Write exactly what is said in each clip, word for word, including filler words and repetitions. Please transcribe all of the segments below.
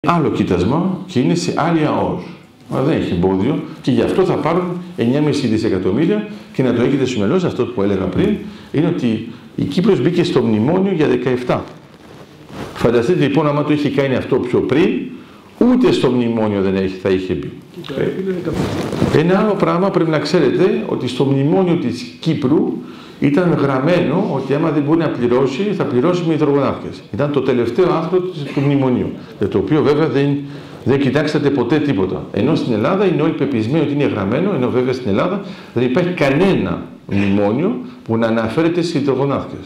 άλλο κοίτασμα και είναι σε άλλη ΑΟΣ. Αλλά δεν έχει εμπόδιο και γι' αυτό θα πάρουν εννιά κόμμα πέντε δισεκατομμύρια και να το έχετε στο μυαλό σας, αυτό που έλεγα πριν, είναι ότι η Κύπρος μπήκε στο μνημόνιο για δεκαεπτά. Φανταστείτε λοιπόν, άμα το είχε κάνει αυτό πιο πριν, ούτε στο μνημόνιο δεν έχει, θα είχε μπει. Ε, ένα άλλο πράγμα πρέπει να ξέρετε, ότι στο μνημόνιο της Κύπρου ήταν γραμμένο ότι άμα δεν μπορεί να πληρώσει, θα πληρώσει με υδρογοναύκες. Ήταν το τελευταίο άρθρο του μνημονίου, για το οποίο βέβαια δεν, δεν κοιτάξατε ποτέ τίποτα. Ενώ στην Ελλάδα είναι όλοι πεπισμένοι ότι είναι γραμμένο, ενώ βέβαια στην Ελλάδα δεν υπάρχει κανένα μνημόνιο που να αναφέρεται σε υδρογοναύκες.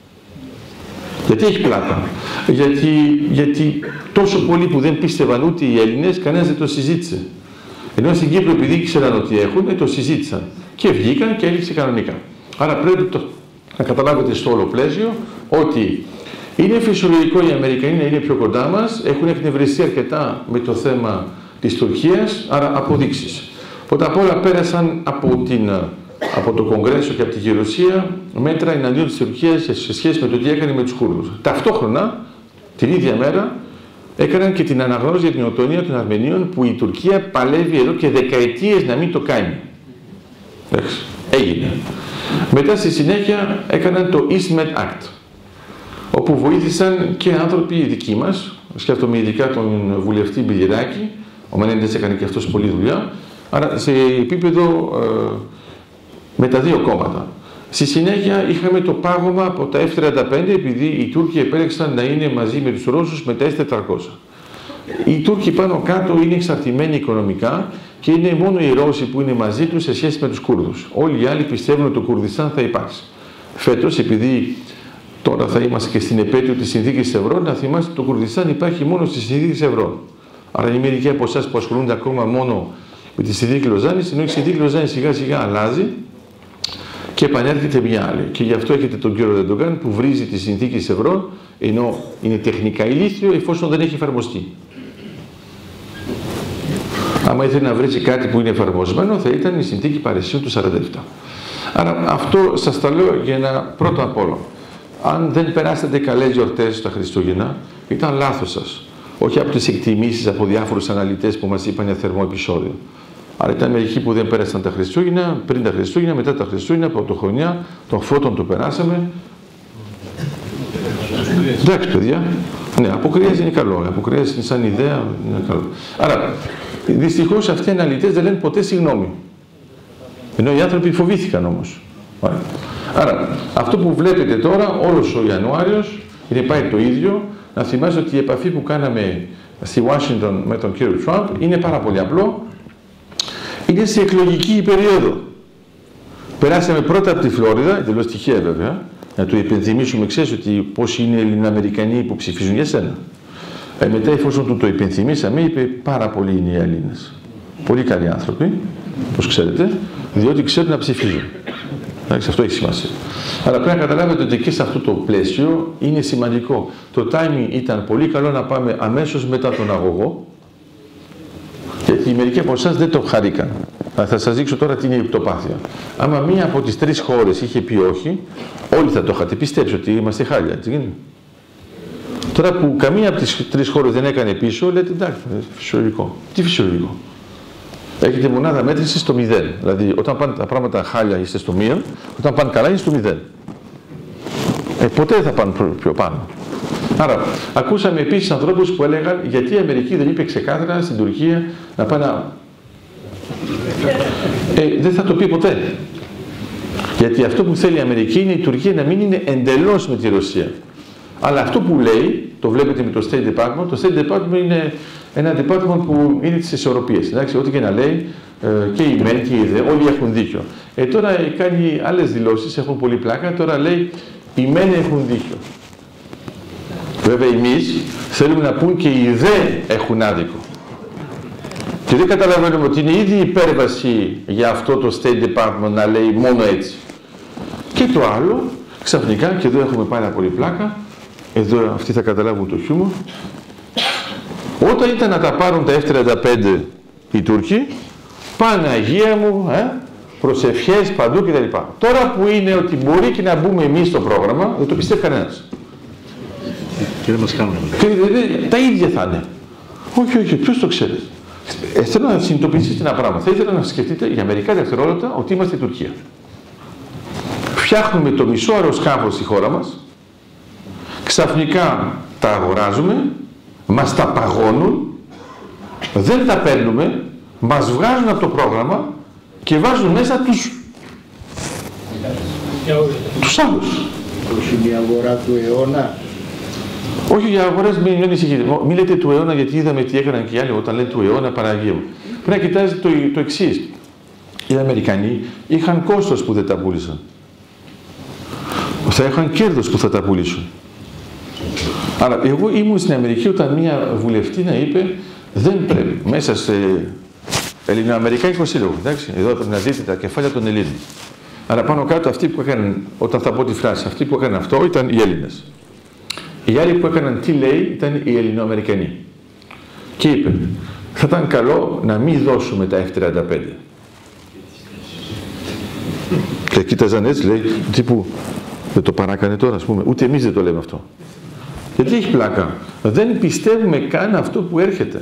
Γιατί έχει πλάκα. Γιατί, γιατί τόσο πολλοί που δεν πίστευαν ούτε οι Έλληνες, κανένας δεν το συζήτησε. Ενώ στην Κύπρο, επειδή ήξεραν ότι έχουν, το συζήτησαν. Και βγήκαν και έληξε κανονικά. Άρα πρέπει το, να καταλάβετε στο όλο πλαίσιο ότι είναι φυσιολογικό οι Αμερικανοί να είναι πιο κοντά μας, έχουν εκνευριστεί αρκετά με το θέμα της Τουρκίας, άρα αποδείξεις. Πρώτα απ' όλα πέρασαν από, την, από το Κογκρέσο και από τη Γερουσία μέτρα εναντίον της Τουρκίας σε σχέση με το τι έκανε με τους Κούρδους. Ταυτόχρονα, την ίδια μέρα, έκαναν και την αναγνώριση για την αυτονομία των Αρμενίων που η Τουρκία παλεύει εδώ και δεκαετίες να μην το κάνει. Εντάξει, έγινε. Μετά στη συνέχεια έκαναν το EastMed Act, όπου βοήθησαν και άνθρωποι δικοί μας, σκέφτομαι ειδικά τον βουλευτή Μπιλιράκη, ο Μενέντες έκανε και αυτός πολλή δουλειά, άρα σε επίπεδο ε, με τα δύο κόμματα. Στη συνέχεια είχαμε το πάγωμα από τα εφ τριάντα πέντε, επειδή οι Τούρκοι επέλεξαν να είναι μαζί με τους Ρώσους με τα ες τετρακόσια. Οι Τούρκοι πάνω κάτω είναι εξαρτημένοι οικονομικά και είναι μόνο οι Ρώσοι που είναι μαζί τους σε σχέση με τους Κούρδους. Όλοι οι άλλοι πιστεύουν ότι το Κουρδιστάν θα υπάρξει. Φέτος, επειδή τώρα θα είμαστε και στην επέτειο της Συνθήκης Ευρώ, να θυμάστε ότι το Κουρδιστάν υπάρχει μόνο στη Συνθήκη Ευρώ. Άρα είναι μερικοί από εσάς που ασχολούνται ακόμα μόνο με τη Συνθήκη Λοζάνης, ενώ η Συνθήκη Λοζάνης σιγά σιγά αλλάζει και επανέρχεται μια άλλη. Και γι' αυτό έχετε τον κύριο Ερντογάν που βρίζει τη Συνθήκη Ευρώ, ενώ είναι τεχνικά ηλίθιο εφόσον δεν έχει εφαρμοστεί. Άμα ήθελε να βρει κάτι που είναι εφαρμοσμένο, θα ήταν η συνθήκη Παρισιού του σαράντα επτά. Άρα αυτό σας τα λέω για ένα πρώτο απ' όλο. Αν δεν περάσατε καλές γιορτές στα Χριστούγεννα, ήταν λάθος σας. Όχι από τις εκτιμήσεις από διάφορους αναλυτές που μας είπαν για θερμό επεισόδιο. Άρα ήταν μερικοί που δεν πέρασαν τα Χριστούγεννα, πριν τα Χριστούγεννα, μετά τα Χριστούγεννα, πρωτοχρονιά, των φώτων το περάσαμε. Εντάξει, παιδιά. Ναι, αποκρύες είναι καλό. Αποκρύες είναι σαν ιδέα, είναι καλό. Άρα, δυστυχώς αυτοί οι αναλυτές δεν λένε ποτέ συγγνώμη. Ενώ οι άνθρωποι φοβήθηκαν όμως. Άρα, αυτό που βλέπετε τώρα, όλος ο Ιανουάριος, είναι πάει το ίδιο. Να θυμάστε ότι η επαφή που κάναμε στη Ουάσιγκτον με τον κύριο Τραμπ είναι πάρα πολύ απλό. Είναι σε εκλογική περίοδο. Περάσαμε πρώτα από τη Φλόριδα, εντελώς τυχαία βέβαια, να του υπενθυμίσουμε, ξέρεις ότι πόσοι είναι οι Ελληνοαμερικανοί που ψηφίζουν για σένα. Ε, μετά, εφόσον του το υπενθυμίσαμε, είπε πάρα πολλοί είναι οι Έλληνες. Πολύ καλοί άνθρωποι, όπως ξέρετε, διότι ξέρουν να ψηφίζουν. Εντάξει, αυτό έχει σημασία. Αλλά πρέπει να καταλάβετε ότι και σε αυτό το πλαίσιο είναι σημαντικό. Το timing ήταν πολύ καλό να πάμε αμέσως μετά τον αγωγό, γιατί μερικοί από εσάς δεν το χαρήκαν. Θα σας δείξω τώρα τι είναι η υπτοπάθεια. Άμα μία από τις τρεις χώρες είχε πει όχι, όλοι θα το είχατε πιστέψει ότι είμαστε χάλια. Έτσι. Τώρα που καμία από τις τρεις χώρες δεν έκανε πίσω, λέτε εντάξει, φυσιολογικό. Τι φυσιολογικό? Έχετε μονάδα μέτρησης στο μηδέν. Δηλαδή, όταν πάνε τα πράγματα χάλια είστε στο μία, όταν πάνε καλά είστε στο μηδέν. Ε, ποτέ δεν θα πάνε πιο πάνω. Άρα, ακούσαμε επίσης ανθρώπους που έλεγαν γιατί η Αμερική δεν είπε ξεκάθαρα στην Τουρκία να πάει να... Ε, δεν θα το πει ποτέ. Γιατί αυτό που θέλει η Αμερική είναι η Τουρκία να μην είναι εντελώς με τη Ρωσία. Αλλά αυτό που λέει, το βλέπετε με το State Department, το State Department είναι ένα department που είναι τις ισορροπίες. Εντάξει, ό,τι και να λέει, ε, και η ΜΕΝ και η ΔΕ, όλοι έχουν δίκιο. Ε, τώρα κάνει άλλες δηλώσεις, έχουν πολύ πλάκα, τώρα λέει οι ΜΕΝ έχουν δίκιο. Βέβαια εμείς θέλουμε να πούν και οι ΔΕ έχουν άδικο. Και δεν καταλαβαίνουμε ότι είναι ήδη υπέρβαση για αυτό το State Department να λέει μόνο έτσι. Και το άλλο, ξαφνικά, και εδώ έχουμε πάρα πολύ πλάκα, εδώ αυτοί θα καταλάβουν το χιούμορ, όταν ήταν να τα πάρουν τα εφ τριάντα πέντε οι Τούρκοι, Παναγία μου, ε, προσευχές παντού κτλ. Τώρα που είναι ότι μπορεί και να μπούμε εμείς στο πρόγραμμα, δεν το πιστεύει κανένας. Και δεν μας κάνουν. Και, δε, δε, τα ίδια θα είναι. Όχι, όχι, ποιος το ξέρει. Ε, θέλω να συνειδητοποιήσετε ένα πράγμα. Θα ήθελα να σκεφτείτε για μερικά δευτερόλεπτα ότι είμαστε η Τουρκία. Φτιάχνουμε το μισό αεροσκάφο στη χώρα μας, ξαφνικά τα αγοράζουμε, μας τα παγώνουν, δεν τα παίρνουμε, μας βγάζουν από το πρόγραμμα και βάζουν μέσα τους, τους άλλους. Όχι μια αγορά του αιώνα. Όχι για αγορές, μην ανησυχείτε. Μην λέτε του αιώνα, γιατί είδαμε τι έκαναν και οι άλλοι όταν λένε του αιώνα, Παναγία μου. Πρέπει να κοιτάζετε το, το εξής. Οι Αμερικανοί είχαν κόστος που δεν τα πούλησαν. Θα είχαν κέρδος που θα τα πουλήσουν. Αλλά εγώ ήμουν στην Αμερική όταν μια βουλευτήνα είπε δεν πρέπει μέσα σε Ελληνοαμερικάνικο σύλλογο. Εντάξει, εδώ πρέπει να δείτε τα κεφάλια των Ελλήνων. Αλλά πάνω κάτω αυτοί που έκαναν, όταν θα πω τη φράση, αυτοί που έκαναν αυτό ήταν οι Έλληνες. Οι άλλοι που έκαναν τι λέει ήταν οι Ελληνοαμερικανοί. Και είπε, θα ήταν καλό να μην δώσουμε τα εφ τριάντα πέντε. Και κοίταζαν έτσι, λέει, τύπου, δεν το παράκανε τώρα, ας πούμε, ούτε εμείς δεν το λέμε αυτό. Γιατί έχει πλάκα. Δεν πιστεύουμε καν αυτό που έρχεται.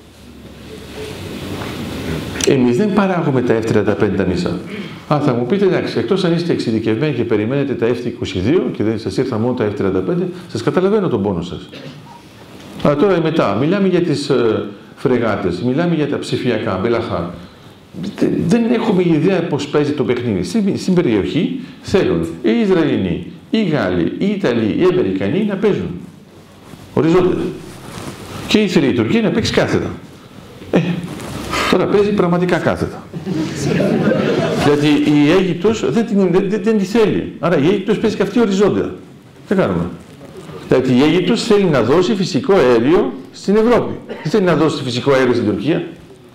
Εμείς δεν παράγουμε τα εφ τριάντα πέντε τα μισά. Α, θα μου πείτε, εντάξει, εκτός αν είστε εξειδικευμένοι και περιμένετε τα εφ είκοσι δύο και δεν σας ήρθαν μόνο τα εφ τριάντα πέντε, σας καταλαβαίνω τον πόνο σας. Αλλά τώρα μετά, μιλάμε για τις ε, φρεγάτες, μιλάμε για τα ψηφιακά, μπελαχά. Δεν έχουμε ιδέα πώς παίζει το παιχνίδι. Στην, στην περιοχή θέλουν οι Ισραηλινοί, οι Γάλλοι, οι Ιταλοί, οι Αμερικανοί να παίζουν. Οριζόντια. Και ήθελε η Τουρκία να παίξει κάθετα. Ε, τώρα παίζει πραγματικά κάθετα. Γιατί η Αίγυπτος δεν, δεν, δεν, δεν τη θέλει. Άρα η Αίγυπτος παίζει και αυτή οριζόντια. Τι κάνουμε. Δηλαδή η Αίγυπτος θέλει να δώσει φυσικό αέριο στην Ευρώπη. Δεν θέλει να δώσει φυσικό αέριο στην Τουρκία.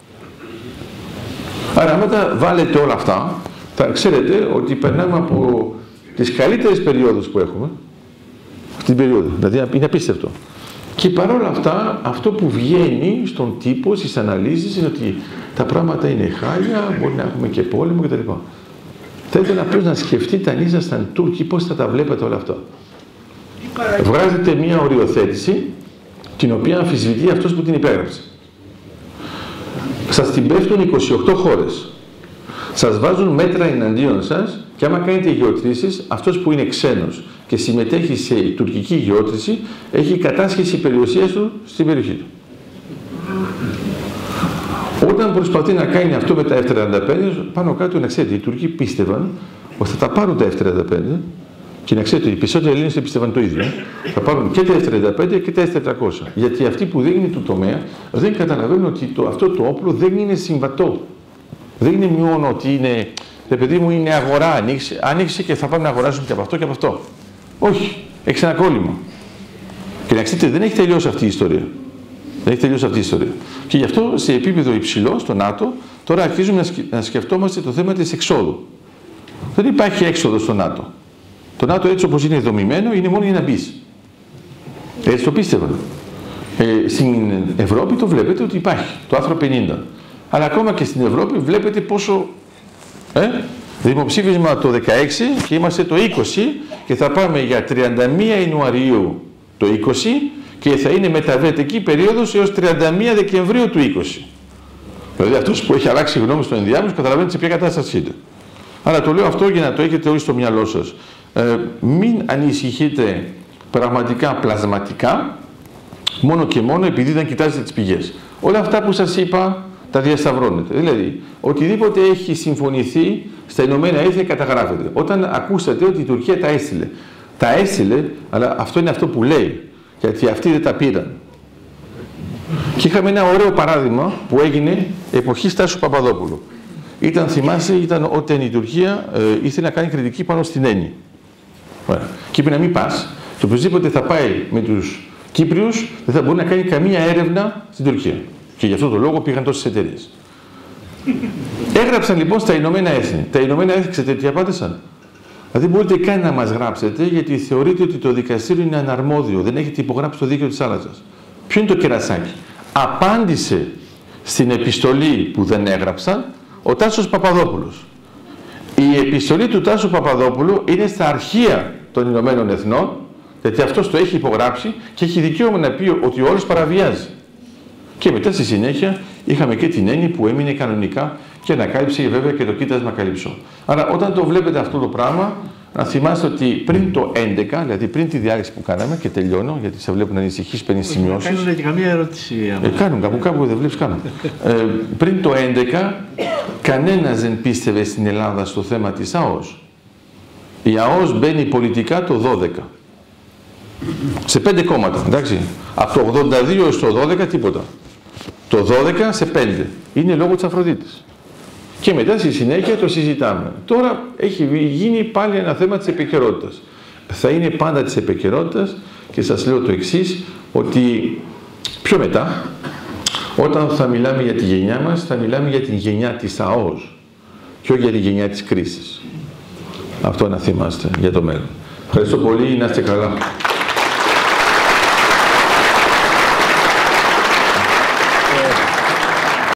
Άρα άμα τα βάλετε όλα αυτά, θα ξέρετε ότι περνάμε από τις καλύτερες περιόδους που έχουμε, αυτή την περίοδο. Δηλαδή είναι απίστευτο. Και παρόλα αυτά, αυτό που βγαίνει στον τύπο, στις αναλύσεις, είναι ότι τα πράγματα είναι χάλια, μπορεί να έχουμε και πόλεμο κτλ. Θα ήθελα απλώς να σκεφτείτε αν ήσασταν Τούρκοι, πώς θα τα βλέπετε όλα αυτά. Βγάζετε μία οριοθέτηση, την οποία αμφισβητεί αυτός που την υπέγραψε. Σας την πέφτουν είκοσι οκτώ χώρες. Σας βάζουν μέτρα εναντίον σας και άμα κάνετε γεωτρήσεις, αυτός που είναι ξένος και συμμετέχει σε τουρκική γεώτρηση, έχει κατάσχεση περιουσίας του στην περιοχή του. Όταν προσπαθεί να κάνει αυτό με τα εφ τριάντα πέντε, πάνω κάτω να ξέρετε, οι Τούρκοι πίστευαν ότι θα τα πάρουν τα εφ τριάντα πέντε και να ξέρετε, οι περισσότεροι Έλληνες πίστευαν το ίδιο. Θα πάρουν και τα εφ τριάντα πέντε και τα ες τετρακόσια. Γιατί αυτοί που δεν είναι του τομέα δεν καταλαβαίνουν ότι το, αυτό το όπλο δεν είναι συμβατό. Δεν είναι μόνο ότι είναι, ρε παιδί μου, είναι αγορά, ανοίξει, ανοίξει και θα πάμε να αγοράσουμε και από αυτό και από αυτό. Όχι, έχει ένα κόλλημα. Και να ξέρετε, δεν έχει τελειώσει αυτή η ιστορία. Δεν έχει τελειώσει αυτή η ιστορία. Και γι' αυτό σε επίπεδο υψηλό, στο ΝΑΤΟ, τώρα αρχίζουμε να σκεφτόμαστε το θέμα της εξόδου. Δεν υπάρχει έξοδο στο ΝΑΤΟ. Το ΝΑΤΟ έτσι όπως είναι δομημένο είναι μόνο για να μπεις. Έτσι το πίστευαν. Ε, στην Ευρώπη το βλέπετε ότι υπάρχει, το άρθρο πενήντα. Αλλά ακόμα και στην Ευρώπη βλέπετε πόσο... Ε, δημοψήφισμα το δεκαέξι και είμαστε το είκοσι και θα πάμε για τριάντα μία Ιανουαρίου το είκοσι και θα είναι μεταβατική περίοδος έως τριάντα μία Δεκεμβρίου του είκοσι. Δηλαδή αυτός που έχει αλλάξει γνώμη στο ενδιάμεσο καταλαβαίνετε σε ποια κατάσταση είναι. Άρα το λέω αυτό για να το έχετε όλοι στο μυαλό σας. Ε, μην ανησυχείτε πραγματικά πλασματικά μόνο και μόνο επειδή δεν κοιτάζετε τις πηγές. Όλα αυτά που σας είπα τα διασταυρώνετε. Δηλαδή, οτιδήποτε έχει συμφωνηθεί στα Ηνωμένα Έθνη καταγράφεται. Όταν ακούσατε ότι η Τουρκία τα έστειλε, τα έστειλε, αλλά αυτό είναι αυτό που λέει, γιατί αυτοί δεν τα πήραν. Και είχαμε ένα ωραίο παράδειγμα που έγινε εποχή Στάσου Παπαδόπουλου. Ήταν, θυμάσαι, ήταν όταν η Τουρκία ε, ήθελε να κάνει κριτική πάνω στην Έννη. Και είπε να μην πας, και οπωσδήποτε θα πάει με τους Κύπριους, δεν θα μπορεί να κάνει καμία έρευνα στην Τουρκία. Και γι' αυτό το λόγο πήγαν τόσες εταιρείες. Έγραψαν λοιπόν στα Ηνωμένα Έθνη. Τα Ηνωμένα Έθνη, ξέρετε τι απάντησαν. Δεν μπορείτε καν να μας γράψετε, γιατί θεωρείτε ότι το δικαστήριο είναι αναρμόδιο. Δεν έχετε υπογράψει το δίκαιο της θάλασσας. Ποιο είναι το κερασάκι. Απάντησε στην επιστολή που δεν έγραψαν ο Τάσος Παπαδόπουλος. Η επιστολή του Τάσου Παπαδόπουλου είναι στα αρχεία των Ηνωμένων Εθνών, γιατί αυτός το έχει υπογράψει και έχει δικαίωμα να πει ότι όλος παραβιάζει. Και μετά στη συνέχεια είχαμε και την έννοια που έμεινε κανονικά και ανακάλυψε βέβαια και το κοίτασμα καλύψω. Άρα όταν το βλέπετε αυτό το πράγμα, να θυμάστε ότι πριν το έντεκα, δηλαδή πριν τη διάλεξη που κάναμε, και τελειώνω, γιατί σε βλέπουν να ανησυχείς, παίρνει σημειώσεις. Κάνουν και καμία ερώτηση. Ε, κάνουν κάπου, κάπου δεν βλέπεις καν. ε, πριν το έντεκα, κανένας δεν πίστευε στην Ελλάδα στο θέμα της ΑΟΣ. Η ΑΟΣ μπαίνει πολιτικά το δώδεκα. Σε πέντε κόμματα, εντάξει. Από το ογδόντα δύο στο δώδεκα τίποτα. Το δώδεκα σε πέντε. Είναι λόγω της Αφροδίτης. Και μετά στη συνέχεια το συζητάμε. Τώρα έχει γίνει πάλι ένα θέμα της επικαιρότητας. Θα είναι πάντα της επικαιρότητας και σας λέω το εξής, ότι πιο μετά, όταν θα μιλάμε για τη γενιά μας, θα μιλάμε για την γενιά της ΑΟΣ και όχι για τη γενιά της κρίσης. Αυτό να θυμάστε για το μέλλον. Ευχαριστώ πολύ, να είστε καλά.